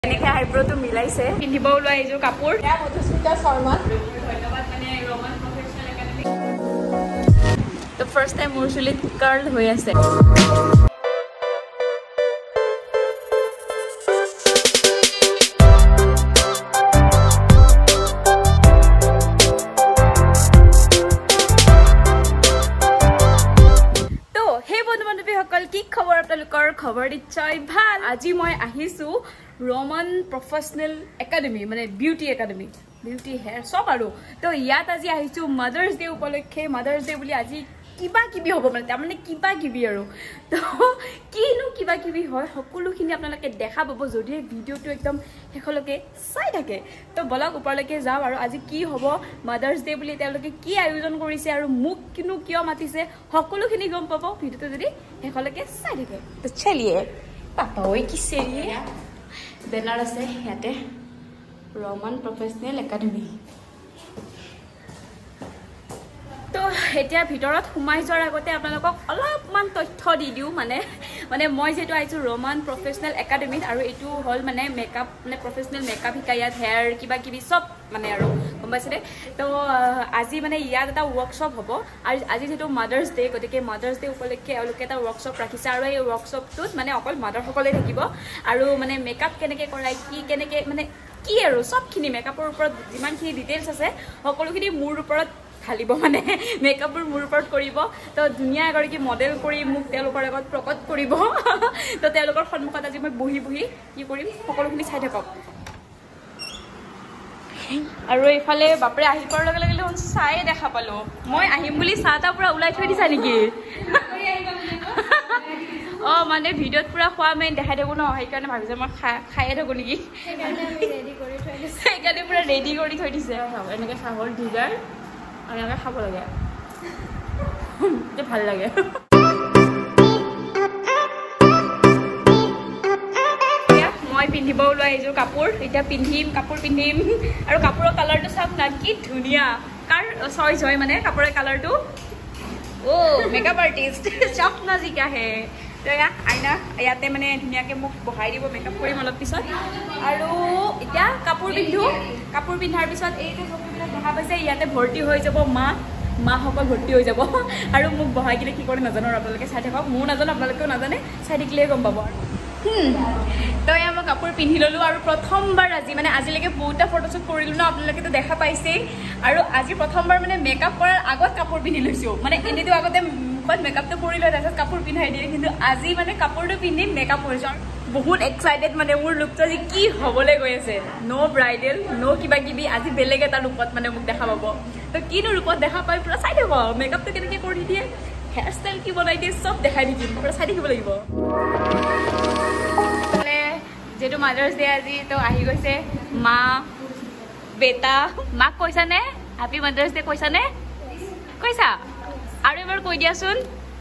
এনেকে আইব্ৰটো মিলাইছে পিন্ধিব ওলোৱা এইযোৰ কাপোৰ মধুস্মিতা শৰ্মা ধন্যবাদ মানে ৰমান প্ৰফেচনেল একাডেমি তো ফাৰ্ষ্ট টাইম মোৰ চুলিত কাৰ্ল হৈ আছে खबर निश्चय ভাল আজি মই আহিছো रोमन प्रोफेशनल एकेडमी माने ब्यूटी एकेडमी ब्यूटी हेयर सब आरो तो यात আজি আহিছো मदर्स डे उपलक्षे मदर्स डे বুলি আজি কিবা কিবি হ'ব মানে তাৰ মানে কিবা কিবি আৰু তো কিনো কিবা কিবি হয় সকলোখিনি আপোনালোকে দেখা পাব যদি ভিডিওটো একদম হেখলকে চাই থাকে তো বলক উপৰলৈকে যাও আৰু আজি কি হ'ব मदर्स डे বুলি তেওঁলোকে কি আয়োজন কৰিছে আৰু মুক কিনো কিয় মাতিছে সকলোখিনি গম পাব ভিডিওটো যদি হেখলকে চাই থাকে তো চলিয়ে পাপা ওই কি সেৰিয়ে বেনাৰ আছে ইয়াতে रोमन प्रोफेशनल एकेडमी तो এতিয়া ভিতৰত সোমাই যোৱাৰ আগতে আপোনালোকক অলপমান তথ্য দি দিও মানে মই যেটো আইছো रोमन प्रोफेशनल एकेडमी আৰু এটো হল মানে মেকআপ মানে प्रोफेशनल मेकअप হিকায়াত হেয়ার কিবা কিবি সব মানে আৰু গমবাইছে তো আজি মানে ইয়াত এটা ওয়ার্কশপ হ'ব আৰু আজি যেটো মাদার্স ডে গতিকে মাদার্স ডে উপলক্ষে এওঁলোকে এটা ওয়ার্কশপ ৰাখিছে আৰু এই ওয়ার্কশপটোত মানে অকল মাদাৰ সকলে থাকিব আৰু মানে মেকআপ কেনেকে কৰাই কি কেনেকে মানে কি আৰু সবখিনি মেকআপৰ ওপৰত যিমানখিনি ডিটেইলছ আছে সকলোখিনি মোৰ ওপৰত খালিব মানে মেকআপৰ মোৰ ওপৰত কৰিব তো দুনিয়া এগৰাকী মডেল কৰি মোক তেওঁলোকৰ আগত প্ৰকট কৰিব তো তেওঁলোকৰ সন্মুখত আজি মই বহি বহি কি কৰিম সকলোখিনি চাই থাকক আৰু এইফালে বাপৰে আহি পৰাৰ লগে লগে চাই দেখা পালো মই আহিম বুলি চাহটা পুৰা ওলাই থৈ দিছা নেকি অ মানে ভিডিওত পুৰা খোৱা মেইন দেখাই থাকো ন সেইকাৰণে ভাবিছে মই খাইয়ে থাকো নেকি সেইকাৰণে পুৰা ৰেডি কৰি থৈ দিছে এনেকে চাহৰ ডিজাৰ আৰু এনেকে খাব লাগে ভাল লাগে মই পিন্ধিব ওলোৱা এইযোৰ কাপোৰ এতিয়া কাপোৰ পিন্ধিম আৰু কাপোৰৰ কালাৰটো চাওক না কি ধুনীয়া কাৰ চইচ হয় মানে কাপোৰৰ কালাৰটো ও মেকআপ আৰ্টিষ্ট Shapna जी का है তো আইনা ইয়াতে মানে ধুনীয়াকে মোক বহাই দিব মেকআপ কৰিম অলপ পিছত আৰু এতিয়া কাপোৰ পিন্ধাৰ পিছত এইটো সকলোবিলাক দেখা পাইছে ইয়াতে ভৰ্তি হৈ যাব মা সকল ভৰ্তি হৈ যাব আৰু মোক বহাই কিনে কি কৰে নাজানো আপোনালোকে চাই থাকক মোৰ নাজানো আপোনালোকেও নাজানে চাই থাকিলে গম পাব তো মই কাপোৰ পিন্ধি ললো আৰু প্ৰথমবাৰ আজি মানে আজিলৈকে বহুতটা ফটোশ্বুট কৰিলো ন আপোনালোকে তো দেখা পাইছে আৰু আজি প্ৰথমবাৰ মানে মেকআপ কৰাৰ আগত কাপোৰ পিন্ধি লৈছো মানে এনেটো আগতে মেকআপটো কৰি লৈ তাৰপিছত কাপোৰ পিন্ধাই দিয়ে কিন্তু আজি মানে কাপোৰটো পিন্ধি মেকআপ কৰিছো বহুত এক্সাইটেড মানে মোৰ লুকটো আজি কি হ'বলৈ গৈ আছে নো ব্ৰাইডেল নো কিবা কিবি আজি বেলেগ এটা ৰূপত মানে মোক দেখা পাব তো কিনো ৰূপত দেখা পাই পুৰা চাই থাকো মেকআপটো কেনেকৈ কৰি দিয়ে হেয়াৰ ষ্টাইল কি বনাই দিয়ে চব দেখাই দিম পুৰা চাই থাকিব লাগিব যেটো মাদার্স ডে আজি তো আহি গৈছে মা বেটা মাক কৈছানে হ্যাপি মাদার্স ডে কৈছানে কৈছা আৰু এবাৰ কৈ দিয়াচোন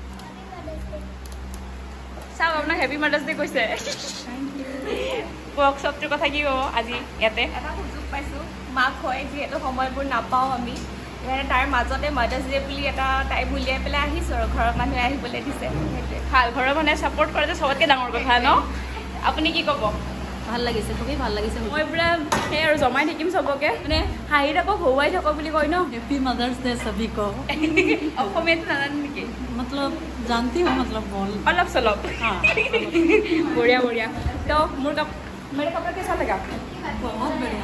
চাও আপোনাৰ হ্যাপি মাদার্স ডে কৈছে ওয়ার্কশপটোৰ কথা কি হ'ব আজি ইয়াতে এটা সুযোগ পাইছো মাক হয় যিহেতু সময়বোৰ নাপাওঁ আমি তাৰ মাজতে মাদার্স ডে বুলি এটা টাইম উলিয়াই পেলাই আহিছো আৰু ঘৰৰ মানুহে আহিবলৈ দিছে ভাল ঘৰৰ মানুহে ছাপোৰ্ট কৰে যে সবতকৈ ডাঙৰ কথা ন আপুনি কি ক'ব ভাল লাগিছে খুবই ভাল লাগিছে মই পুৰা সেই আৰু জমাই থাকিম সবকে মানে হাঁহি থাকক হওয়াই থাকক বুলি কয় ন हैप्पी मदर्स डे सभी को অসমীয়াত জানেন নেকি मतलब जानती हूँ मतलब बोल अलग सलग हाँ बढ़िया तो मेरे कपड़ा कैसा लगा बहुत बढ़िया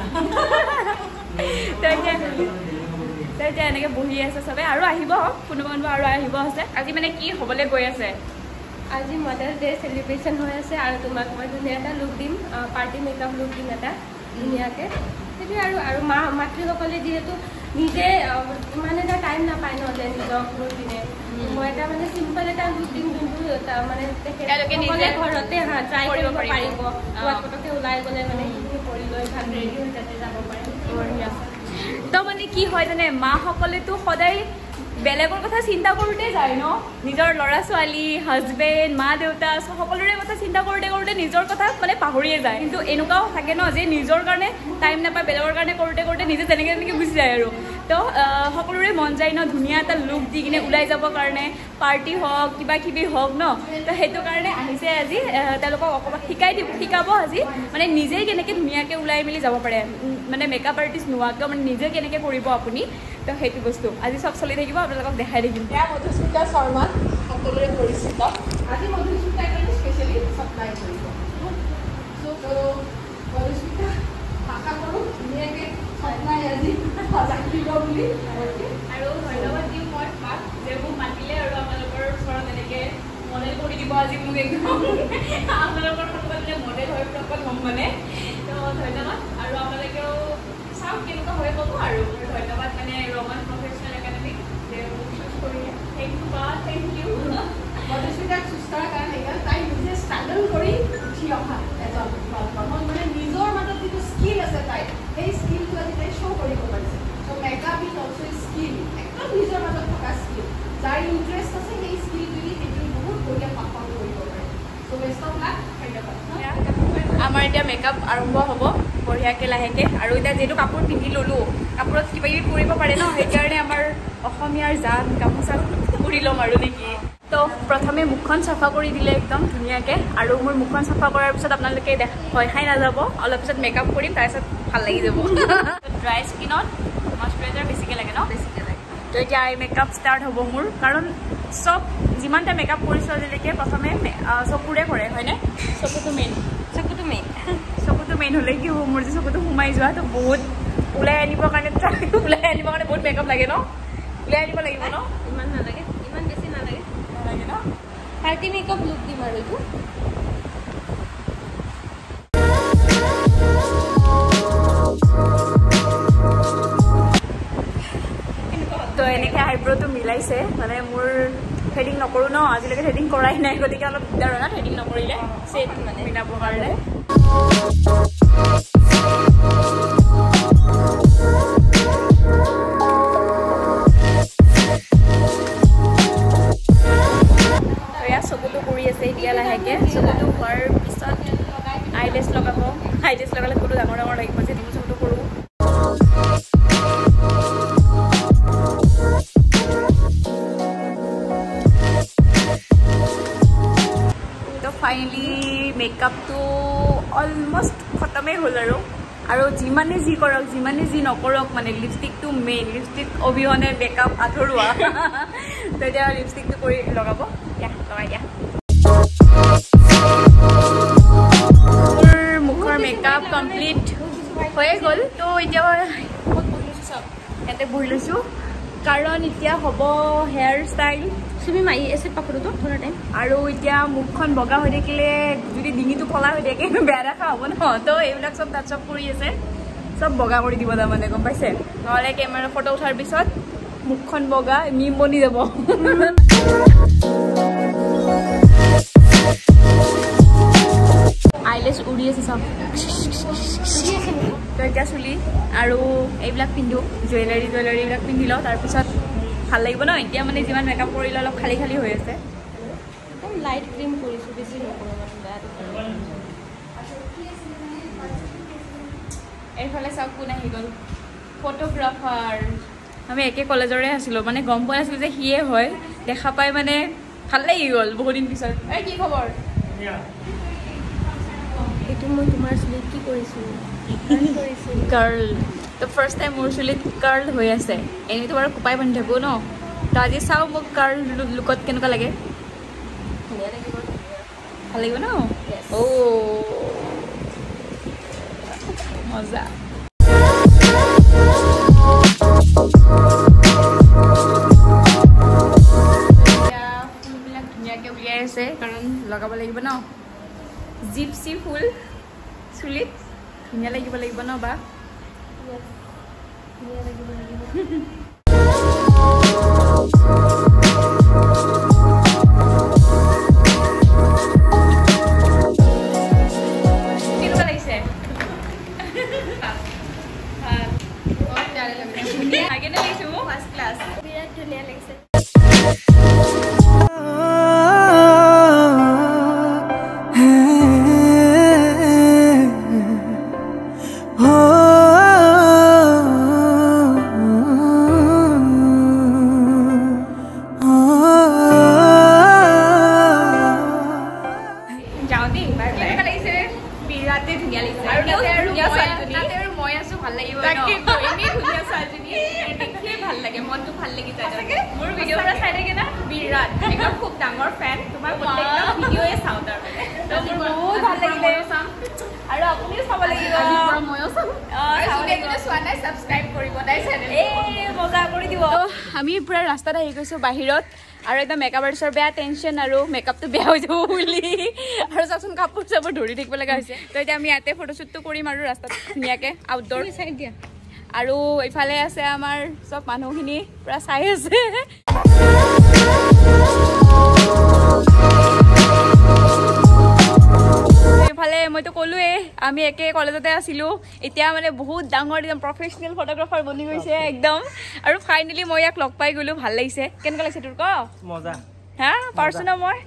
तो এতিয়া এনেকৈ বহি আছে সবে আৰু আহিব কোনোবা আৰু আহিব আছে আজি মানে কি হ'বলৈ গৈ আছে আজি মাদার্স ডে সেলিব্রেশন হৈ আছে আৰু তোমাক মই ধুনীয়া এটা লুক দিম পাৰ্টি মেকআপ লুক দিম এটা ধুনীয়াকৈ সেইটো আৰু মাতৃসকলে যিহেতু নিজে মানে এটা টাইম নাপায় ন যে নিজক লুক দিনে মই এটা মানে চিম্পল এটা লুক দিম যোনটো মানে তেখেতলোকে নিজে ঘৰতে ট্ৰাই কৰিব পাৰিব পটককৈ ওলাই গ'লে মানে সেইখিনি কৰি লৈ ভাল ৰেডি হৈ যাতে যাব পাৰে তো মানে কি হয় জানে মাসকলেতো সদায় বেলেগৰ কথা চিন্তা কৰোঁতে যায় ন নিজৰ ল'ৰা ছোৱালী হাজবেণ্ড মা দেউতা সকলোৰে কথা চিন্তা কৰোঁতে নিজৰ কথা মানে পাহৰিয়ে যায় কিন্তু এনেকুৱাও থাকে ন যে নিজৰ কাৰণে টাইম নাপায় বেলেগৰ কাৰণে কৰোঁতে নিজে তেনেকৈ গুচি যায় আৰু তো সকলোৰে মন যায় ন ধুনীয়া এটা লুক দি কিনে ওলাই যাবৰ কাৰণে পাৰ্টি হওক কিবা কিবি হওক ন তো সেইটো কাৰণে আহিছে আজি তেওঁলোকক অকণমান শিকাব আজি মানে নিজেই কেনেকৈ ধুনীয়াকৈ ওলাই মেলি যাব পাৰে মানে মেকআপ আৰ্টিষ্ট নোহোৱাকৈ মানে নিজে কেনেকৈ কৰিব আপুনি তো সেইটো বস্তু আজি চব চলি থাকিব আপোনালোকক দেখাই থাকিম মধুস্মিতা শৰ্মা সকলোৰে পৰিচিত আজি মধুস্মিতা স্পেচিয়েলি চাপ্লাই কৰিব মধুস্মিতা আশা কৰোঁ ধুনীয়াকৈ চাপ্লাই আজি সজাগ দিব বুলি আৰু ধন্যবাদ দিম মই মাক যে মোক মাতিলে আৰু আপোনালোকৰ ওচৰত এনেকৈ মডেল কৰি দিব আজি মোক একদম আপোনালোকৰ সকলোৱে মডেল হৈ প্ৰকট হ'ম মানে তো ধন্যবাদ আৰু আপোনালোকেও চাওক কেনেকুৱা হৈ ক'ব আৰু ধন্যবাদ মানে ৰমান প্ৰফেচনেল একাডেমি যে মোক চুজ কৰি থেংক ইউ বা থেংক ইউ মধুস্মিতাক সুস্থাৰ কাৰণে তাই নিজে ষ্ট্ৰাগল কৰি উঠি অহা এজন মানে নিজৰ মাজত যিটো স্কিল আছে তাই সেই স্কিলটো আজি তাই শ্ব' কৰিব পাৰিছে so' makeup is also' skill একদম নিজৰ মাজত থকা স্কিল যাৰ ইণ্টাৰেষ্ট আছে সেই স্কিলটোদি সেইটো বহুত বঢ়িয়া পাৰফৰ্ম কৰিব পাৰে চ' বেষ্ট অফ লাক ধন্যবাদ আমাৰ এতিয়া মেকআপ আৰম্ভ হ'ব বঢ়িয়াকৈ লাহেকৈ আৰু এতিয়া যিহেতু কাপোৰ পিন্ধি ল'লোঁ কাপোৰত কিবা কিবি কৰিব পাৰে ন সেইকাৰণে আমাৰ অসমীয়াৰ জান গামোচা ফুৰি ল'ম আৰু নেকি তো প্ৰথমে মুখখন চাফা কৰি দিলে একদম ধুনীয়াকৈ আৰু মোৰ মুখখন চাফা কৰাৰ পিছত আপোনালোকে ভয় খাই নাযাব অলপ পিছত মেকআপ কৰিম তাৰপিছত ভাল লাগি যাব ড্ৰাই স্কিনত মইশ্চাৰাইজাৰ বেছিকৈ লাগে ন বেছিকৈ লাগে তো এতিয়া আই মেকআপ ষ্টাৰ্ট হ'ব মোৰ কাৰণ চব যিমানটা মেকআপ কৰিছোঁ আজিলৈকে প্ৰথমে চকুৰে কৰে হয়নে চকুটো মেইন হ'লে কি হ'ব মোৰ যে চকুটো সোমাই যোৱাটো বহুত ওলাই আনিবৰ কাৰণে বহুত মেকআপ লাগে ন ওলাই আনিব লাগিব ন ইমান নালাগে ইমান বেছি নালাগে ন পাৰ্টি মেকআপ লুক দিম আৰু এইটো তো এনেকৈ আইব্ৰ'টো মিলাইছে মানে মোৰ থ্ৰেডিং নকৰোঁ ন আজিলৈকে থ্ৰেডিং কৰাই নাই গতিকে অলপ দিগদাৰ হয় না থ্ৰেডিং নকৰিলে চেট মানে মিলাবৰ কাৰণে চকুটো কৰি আছে এতিয়া লাহেকৈ চকুটো হোৱাৰ পিছত আইলেছ লগাব আইলেছ লগালে চকুটো ডাঙৰ ডাঙৰ লাগিব যে মোৰ চকুটো কৰোঁ তো ফাইনেলি মেকআপটো অলমষ্ট খতমেই হ'ল আৰু যিমানে যি কৰক যিমানে যি নকৰক মানে লিপষ্টিকটো মেইন লিপষ্টিক অবিহনে মেকআপ আধৰুৱা তো এতিয়া লিপষ্টিকটো কৰি লগাব লগাই দিয়া মোৰ মুখৰ মেকআপ কমপ্লিট হৈয়ে গ'ল তো এতিয়া ইয়াতে বহি লৈছোঁ কাৰণ এতিয়া হ'ব হেয়াৰ ষ্টাইল তুমি মাৰি আছে পাকৰটো থোৰা টাইম আৰু এতিয়া মুখখন বগা হৈ থাকিলে যদি ডিঙিটো কলা হৈ থাকে বেয়া দেখা হ'ব ন তো এইবিলাক চব তাত চব কৰি আছে চব বগা কৰি দিব তাৰমানে গম পাইছে নহ'লে কেমেৰা ফটো উঠাৰ পিছত মুখখন বগা মিম বনি যাব আইলেছ উৰি আছে চব তো এতিয়া চুলি আৰু এইবিলাক পিন্ধো জুৱেলাৰী এইবিলাক পিন্ধি লওঁ তাৰপিছত ভাল লাগিব ন এতিয়া মানে যিমান মেকআপ কৰিলে অলপ খালী খালী হৈ আছে একদম লাইট ক্ৰীম কৰিছোঁ বেছি নকৰোঁ এইফালে চাওক কোন আহি গ'ল ফটোগ্ৰাফাৰ আমি একে কলেজৰে আছিলোঁ মানে গম পোৱা নাছিলোঁ যে সিয়ে হয় দেখা পাই মানে ভাল লাগি গ'ল বহুত দিন পিছত এই কি খবৰ এইটো মই তোমাৰ চুলিত কি কৰিছোঁ কাৰ্ল তো ফাৰ্ষ্ট টাইম মোৰ চুলিত কাৰ্ল হৈ আছে এনেইতো বাৰু কোপাই বান্ধি থাকোঁ ন তো আজি চাওঁ মোক কাৰ্ল লুকত কেনেকুৱা লাগে ধুনীয়া লাগিব ভাল লাগিব ন অ' মজা ফুলবিলাক ধুনীয়াকৈ উলিয়াই আছে কাৰণ লগাব লাগিব ন জিপচি ফুল চুলিত ধুনীয়া লাগিব ন বা ধুনীয়া লাগিব কেনেকুৱা লাগিছে কেনে লাগিছে মোক ফাৰ্ষ্ট ক্লাছ বিৰাট ধুনীয়া লাগিছে লাগিব তাকেতো এনে ধুনীয়া ছোৱালীজনী দেখিলে ভাল লাগে মনটো ভাল লাগি যায় মোৰ ভিডিঅ'টা চাই থাকে না বিৰাট একদম খুব ডাঙৰ ফেন তোমাৰ প্ৰত্যেকটা ভিডিঅ'য়ে চাওঁ তাৰ মোৰ বহুত ভাল লাগিলে চাম আৰু আপুনিও চাব লাগিব ময়ো চাম চোৱা নাই ছাবস্ক্ৰাইব কৰিব নাই চেনেল মজা কৰি দিব আমি পুৰা ৰাস্তাত আহি গৈছোঁ বাহিৰত আৰু একদম মেকআপ আৰ্টিষ্টৰ বেয়া টেনশ্যন আৰু মেকআপটো বেয়া হৈ যাব বুলি আৰু চাচোন কাপোৰ চাপোৰ ধৰি থাকিব লগা হৈছে তো এতিয়া আমি ইয়াতে ফটোশ্বুটটো কৰিম আৰু ৰাস্তাত ধুনীয়াকৈ আউটডোৰ চাই দিয়া আৰু এইফালে আছে আমাৰ চব মানুহখিনি পুৰা চাই আছে এইফালে মইতো ক'লোৱে আমি একে কলেজতে আছিলোঁ এতিয়া মানে বহুত ডাঙৰ একদম প্ৰফেচনেল ফটোগ্ৰাফাৰ বনি গৈছে একদম আৰু ফাইনেলি মই ইয়াক লগ পাই গ'লোঁ ভাল লাগিছে কেনেকুৱা লাগিছে তোৰ ক মজা হা পাৰছো না মই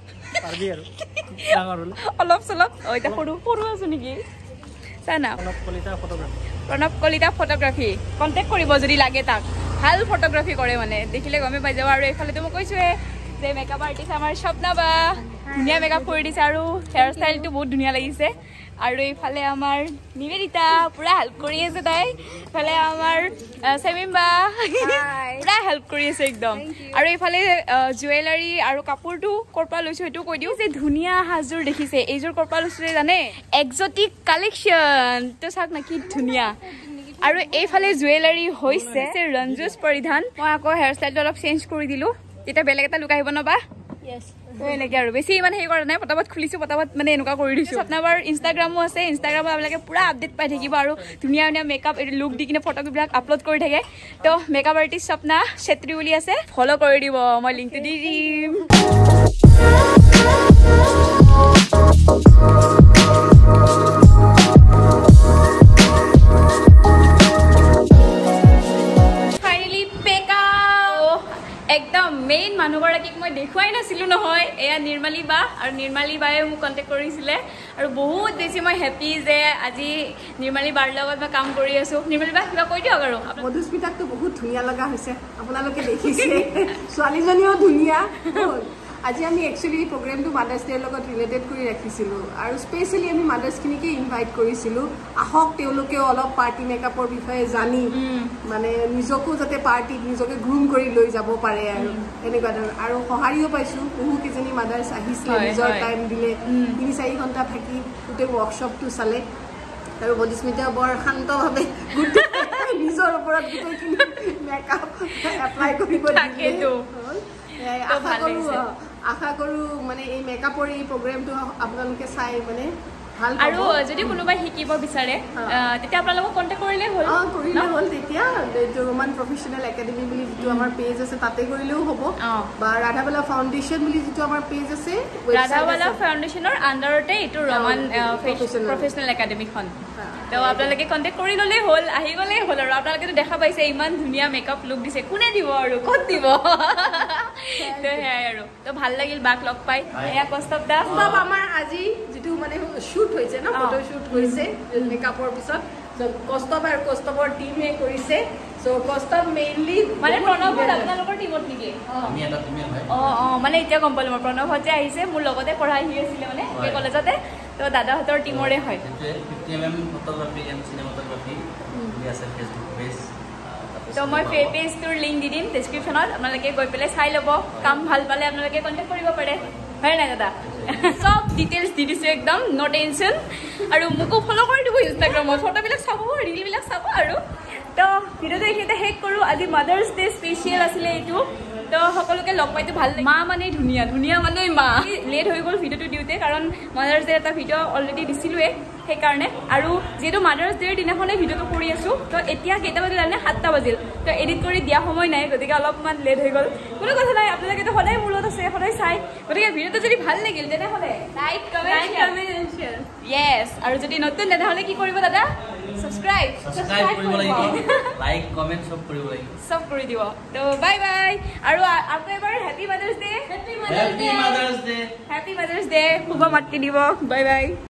অলপ চলপ এতিয়া সৰু সৰু আছো নেকি চানা প্ৰণৱ কলিতা ফটোগ্ৰাফী কণ্টেক্ট কৰিব যদি লাগে তাক ভাল ফটোগ্ৰাফী কৰে মানে দেখিলে গমেই পাই যাব আৰু এইফালেতো মই কৈছোঁৱে যে মেকআপ আৰ্টিষ্ট আমাৰ স্বপ্না বা ধুনীয়া মেকআপ কৰি দিছে আৰু হেয়াৰ ষ্টাইলটো বহুত ধুনীয়া লাগিছে আৰু এইফালে আমাৰ নিবেদিতা পুৰা হেল্প কৰি আছে তাই এইফালে আমাৰ চেমিম বা পুৰা হেল্প কৰি আছে একদম আৰু এইফালে জুৱেলাৰী আৰু কাপোৰটো ক'ৰ পৰা লৈছোঁ সেইটো কৈ দিওঁ যে ধুনীয়া সাজযোৰ দেখিছে এইযোৰ ক'ৰ পৰা লৈছোঁ জানে এক্সটিক কালেকশ্যন তো চাওক না কি ধুনীয়া আৰু এইফালে জুৱেলাৰী হৈছে ৰঞ্জুছ পৰিধান মই আকৌ হেয়াৰ ষ্টাইলটো অলপ চেঞ্জ কৰি দিলোঁ তেতিয়া বেলেগ এটা লুক আহিব নবা এনেকৈ আৰু বেছি ইমান হেৰি কৰা নাই পটাপট খুলিছোঁ পটাপট মানে এনেকুৱা কৰি দিছোঁ আপোনালোকৰ ইনষ্টাগ্ৰামো আছে ইনষ্টাগ্ৰামত আপোনালোকে পুৰা আপডেট পাই থাকিব আৰু ধুনীয়া ধুনীয়া মেকআপ এইটো লুক দি কিনে ফটোবিলাক আপলোড কৰি থাকে তো মেকআপ আৰ্টিষ্ট স্বপ্না চেত্ৰী বুলি আছে ফ'ল' কৰি দিব মই লিংকটো দি দিম একদম মেইন মানুহগৰাকীক মই দেখুৱাই নাছিলোঁ নহয় এয়া নিৰ্মালী বা আৰু নিৰ্মালী বায়ে মোক কণ্টেক্ট কৰিছিলে আৰু বহুত বেছি মই হেপী যে আজি নিৰ্মালী বাৰ লগত মই কাম কৰি আছোঁ নিৰ্মালী বা কিবা কৈ দিয়ক আৰু মধুস্মিতাকটো বহুত ধুনীয়া লগা হৈছে আপোনালোকে দেখিছে ছোৱালীজনীও ধুনীয়া আজি আমি একচুৱেলি প্ৰগ্ৰেমটো মাদাৰ্ছ ডেৰ লগত ৰিলেটেড কৰি ৰাখিছিলোঁ আৰু স্পেচিয়েলি আমি মাদাৰ্ছখিনিকে ইনভাইট কৰিছিলোঁ আহক তেওঁলোকেও অলপ পাৰ্টি মেকআপৰ বিষয়ে জানি মানে নিজকো যাতে পাৰ্টিত নিজকে গ্ৰুম কৰি লৈ যাব পাৰে আৰু এনেকুৱা ধৰণৰ আৰু সঁহাৰিও পাইছোঁ বহুকেইজনী মাদাৰ্ছ আহিছিলে নিজৰ টাইম দিলে ৩-৪ ঘণ্টা থাকি গোটেই ৱৰ্কশ্বপটো চালে আৰু মধুস্মিতাই বৰ শান্তভাৱে নিজৰ ওপৰত গোটেইখিনি মেকআপ এপ্লাই কৰিব দিলে আশা কৰোঁ মানে এই মেকআপৰ এই প্ৰগ্ৰেমটো আপোনালোকে চাই মানে ভাল আৰু যদি কোনোবাই শিকিব বিচাৰে তেতিয়া আপোনালোকক কণ্টেক্ট কৰিলে হ'ল তেতিয়া ৰোমান প্ৰফেচনেল একাডেমি বুলি যিটো আমাৰ পেজ আছে তাতে কৰিলেও হ'ব বা ৰাধাবালা ফাউণ্ডেশ্যন বুলি যিটো আমাৰ পেজ আছে ৰাধাবালা ফাউণ্ডেশ্যনৰ আণ্ডাৰতে এইটো ৰোমান প্ৰফেচনেল একাডেমিখন তো আপোনালোকে কণ্টেক্ট কৰি ল'লেই হ'ল আহি গ'লেই হ'ল আৰু আপোনালোকেতো দেখা পাইছে ইমান ধুনীয়া মেকআপ লুক দিছে কোনে দিব আৰু ক'ত দিব তো সেয়াই আৰু তো ভাল লাগিল বাক লগ পাই এয়া কষ্টৱ দা চব আমাৰ আজি যিটো মানে শ্বুট হৈছে ন ফটোশ্বুট হৈছে মেকআপৰ পিছত কষ্টৱ আৰু কষ্টৱৰ টিমে কৰিছে চ' কষ্টৱ মেইনলি মানে প্ৰণৱত আপোনালোকৰ টিমত নেকি মানে এতিয়া গম পালোঁ মই প্ৰণৱত যে আহিছে মোৰ লগতে পঢ়া আহি আছিলে মানে এই কলেজতে তো দাদাহঁতৰ টিমৰে হয় তো মই পেজটোৰ লিংক দি দিম ডেছক্ৰিপশ্যনত আপোনালোকে গৈ পেলাই চাই ল'ব কাম ভাল পালে আপোনালোকে কণ্টেক্ট কৰিব পাৰে হয় নাই দাদা চব ডিটেইলছ দি দিছোঁ একদম ন' টেনশ্যন আৰু মোকো ফ'ল' কৰি দিব ইনষ্টাগ্ৰামত ফটোবিলাক চাব ৰিলবিলাক চাব আৰু তো ভিডিঅ'টো এইখিনিতে শেষ কৰোঁ আজি মাদাৰ্ছ ডে স্পেচিয়েল আছিলে এইটো তো সকলোকে লগ পাইতো ভাল লাগে মা মানে ধুনীয়া ধুনীয়া মানে মা লেট হৈ গ'ল ভিডিঅ'টো দিওঁতে কাৰণ মাদাৰ্ছ ডে এটা ভিডিঅ' অলৰেডি দিছিলোঁৱে সেইকাৰণে আৰু যিহেতু মাদাৰ্ছ ডেৰ দিনাখনে ভিডিঅ'টো কৰি আছোঁ তো এতিয়া কেইটা বাজিল জানে 7টা বাজিল তো এডিট কৰি দিয়া সময় নাই গতিকে অলপমান লেট হৈ গ'ল কোনো কথা নাই আপোনালোকেতো সদায় মোৰ লগত আছে সদায় চাই গতিকে ভিডিঅ'টো যদি ভাল লাগিল তেনেহ'লে লাইক কমেণ্ট শ্বেয়াৰ য়েছ আৰু যদি নতুন তেনেহ'লে কি কৰিব দাদা সাবস্ক্রাইব কৰিব লাগিব লাইক কমেন্ট সব কৰি দিব তো বাই বাই আৰু আকৌ এবাৰ হ্যাপি মাদাৰ্স ডে শুভ মাতৃ দিব বাই বাই